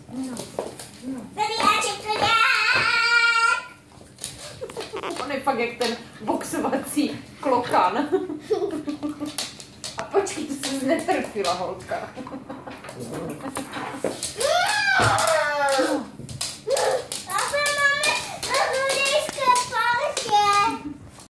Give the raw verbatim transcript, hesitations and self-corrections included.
No. No. On je fakt jak ten boxovací klokan. A počkej, to jsem netrfila, holka.